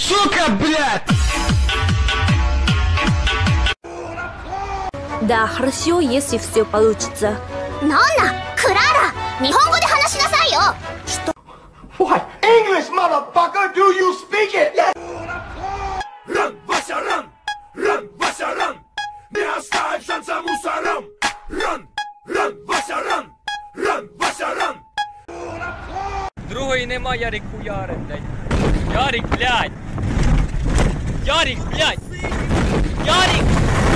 Сука, блядь! Да, хорошо, если все получится. Нонна, Клара, 日本語で話しなさいよ。 What? English, motherfucker! Do you speak it? Yes! Run, Вася, run! Run, Вася, run! Не оставь шанса мусорам! Run, run, Вася, run! Run, Вася, run! Другої нема, Ярик хуяри, блядь. Ярик, блядь! Ярик, блядь! Ярик!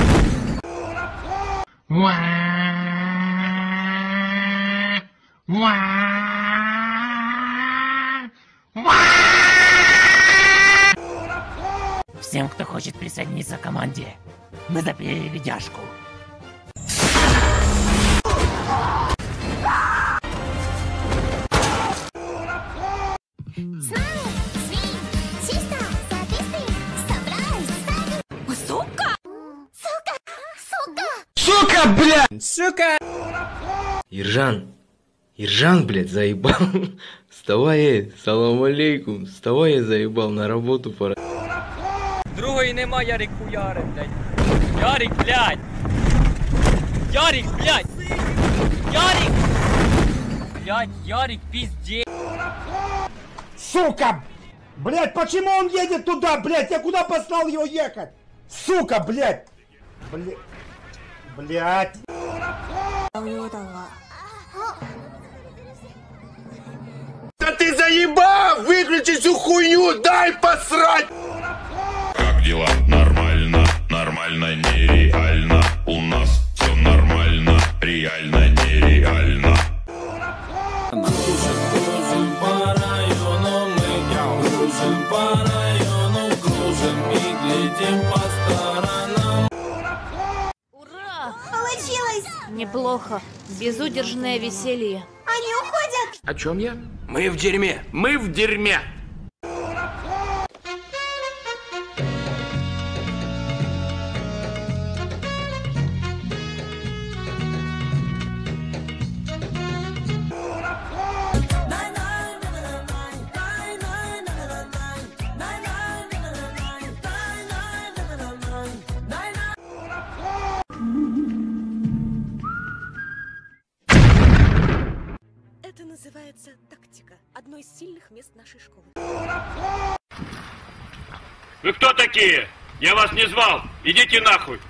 Всем, кто хочет присоединиться к команде, мы запилили видяшку. Сука, блядь! Сука! Иржан, блядь, заебал. Вставай, салам алейкум. Вставай, я заебал, на работу пора. Другої нема, Ярик хуяри, блядь. Ярик, блядь! Ярик, блядь! Ярик! Блядь, Ярик, пиздец! Сука! Блядь, почему он едет туда, блядь? Я куда послал его ехать? Сука, блядь! Блядь! Да ты заебал! Выключи всю хуйню! Дай посрать! Как дела? Нормально, нормально, нереально. У нас все нормально, реально, нереально. Ура! Получилось! Неплохо. Безудержное веселье. Они уходят! О чем я? Мы в дерьме! Мы в дерьме! Это называется тактика. Одно из сильных мест нашей школы. Вы кто такие? Я вас не звал! Идите нахуй!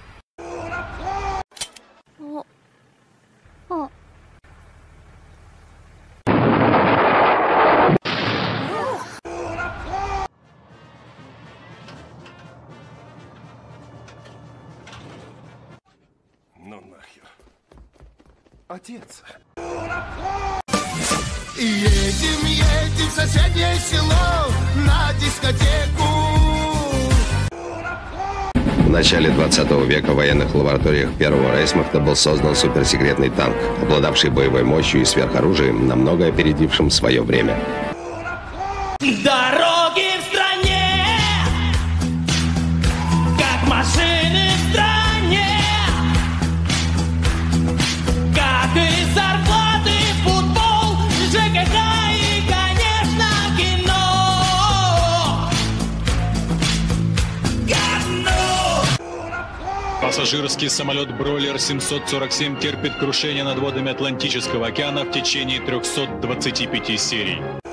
Ну нахер. Отец. Едем в соседнее село на дискотеку. В начале 20 века в военных лабораториях первого рейхсмахта был создан суперсекретный танк, обладавший боевой мощью и сверхоружием, намного опередившим свое время. Дороги в стране, как машины в стране, как и зарплаты, футбол, ЖКХ и, конечно, кино. Говно! Пассажирский самолет Бройлер 747 терпит крушение над водами Атлантического океана в течение 325 серий.